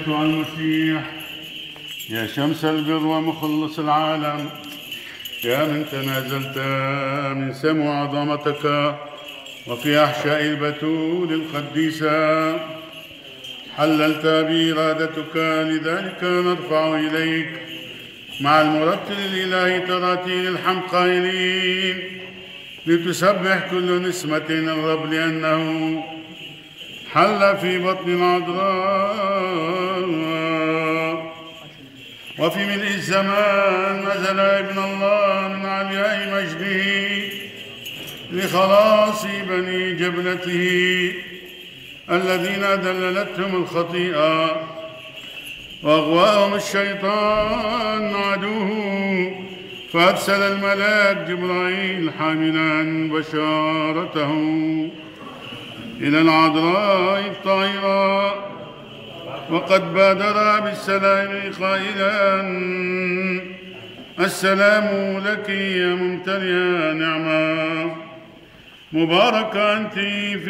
يسوع المسيح، يا شمس البر ومخلص العالم، يا من تنازلت من سمو عظمتك وفي أحشاء البتول القديسة حللت بإرادتك، لذلك نرفع إليك مع المرتل الإلهي تراتيل الحمد قائلين: لتسبح كل نسمة الرب، لأنه حل في بطن العذراء. وفي ملء الزمان نزل ابن الله من علياء مجده لخلاص بني جبلته الذين دللتهم الخطيئة وأغواهم الشيطان عدوه، فأرسل الملاك جبرائيل حاملا بشارته إلى العذراء الطاهرة، وقد بادر بالسلام قائلا: السلام لك يا ممتلئة نعمة، مباركة أنت في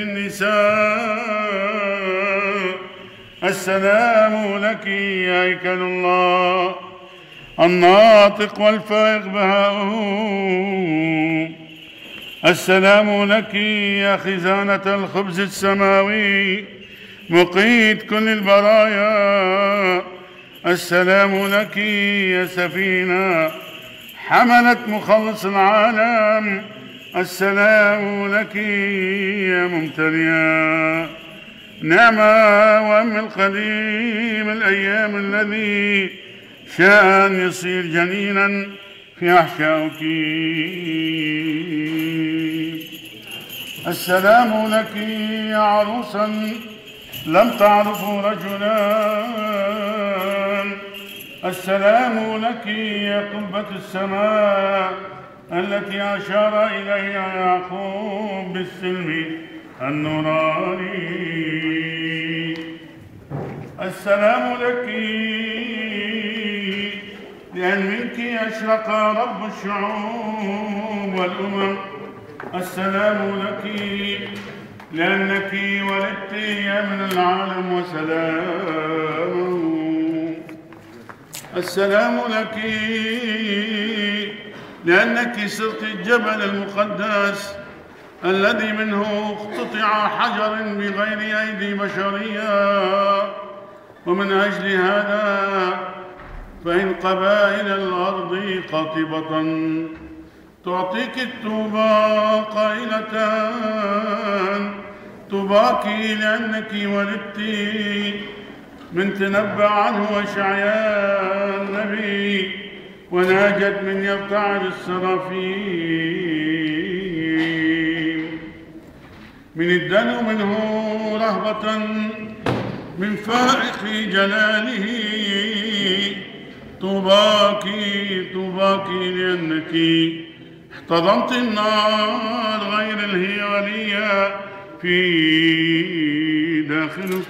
النساء، السلام لك يا هيكل الله الناطق والفائق بهاؤه، السلام لك يا خزانة الخبز السماوي مقيت كل البرايا، السلام لك يا سفينة حملت مخلص العالم، السلام لك يا ممتلئة نعمة وأم القديم الأيام الذي شاء أن يصير جنينا في أحشائك، السلام لك يا عروسا لم تعرفوا رجلا، السلام لك يا قبة السماء التي أشار إليها يعقوب بالسلم النوراني، السلام لك لأن منك أشرق رب الشعوب والأمم، السلام لك لأنك ولدت يا من العالم وسلام، السلام لك لأنك صرت الجبل المقدس الذي منه اقتطع حجر بغير أيدي بشرية، ومن أجل هذا فإن قبائل الأرض قاطبة تعطيك الطوبى قائلة: طوباك لأنك ولدت من تنبأ عنه أشعياء النبي، وناجت من يرتعد السرافيم، من الدنو منه رهبة من فائق جلاله، طوباك طوباك لأنك احتضنت النار غير الهيالية في داخلك،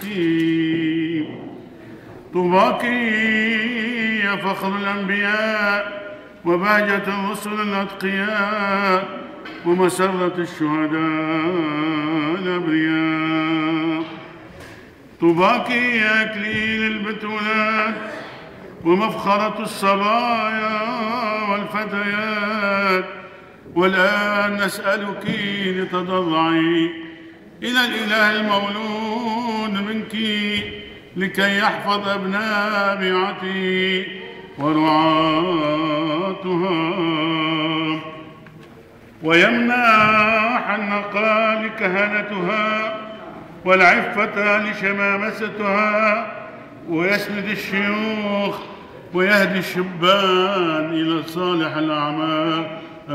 طوباك يا فخر الأنبياء وبهجة الرسل الأتقياء ومسرة الشهداء الأبرياء، طوباك يا أكليل البتولات ومفخرة الصبايا والفتيات، والآن نسألك لتضرعي إلى الإله المولود منك لكي يحفظ أبناء بيعتي ورعاتها، ويمنح النقاء لكهنتها والعفة لشمامستها، ويسند الشيوخ ويهدي الشبان إلى صالح الأعمال،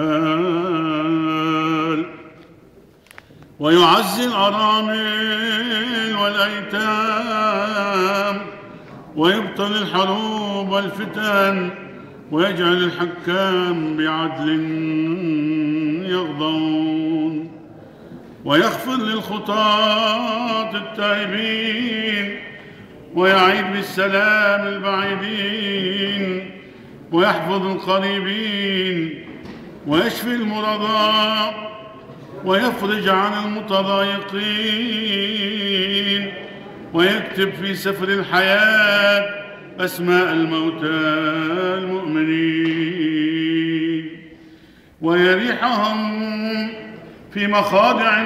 ويعزي الأرامل والأيتام، ويبطل الحروب والفتن، ويجعل الحكام بعدل يغضون، ويغفر للخطاة التائبين، ويعيد بالسلام البعيدين، ويحفظ القريبين، ويشفي المرضى، ويفرج عن المتضايقين، ويكتب في سفر الحياة أسماء الموتى المؤمنين، ويريحهم في مخاضع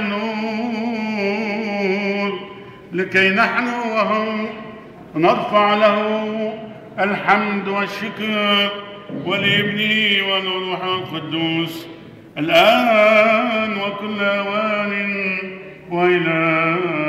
النور، لكي نحن وهم نرفع له الحمد والشكر ولابنه والروح القدوس الآن وكل أوان وإلى